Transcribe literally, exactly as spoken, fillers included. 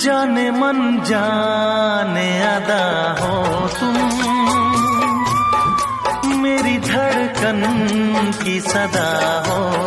जाने मन जाने अदा हो तुम, मेरी धड़कन की सदा हो